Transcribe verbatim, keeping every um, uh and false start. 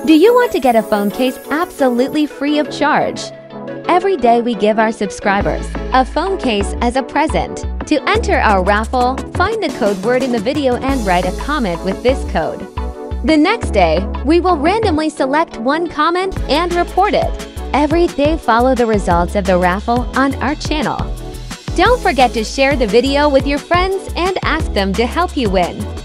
Do you want to get a phone case absolutely free of charge? Every day we give our subscribers a phone case as a present. To enter our raffle, find the code word in the video and write a comment with this code. The next day, we will randomly select one comment and report it. Every day, follow the results of the raffle on our channel. Don't forget to share the video with your friends and ask them to help you win.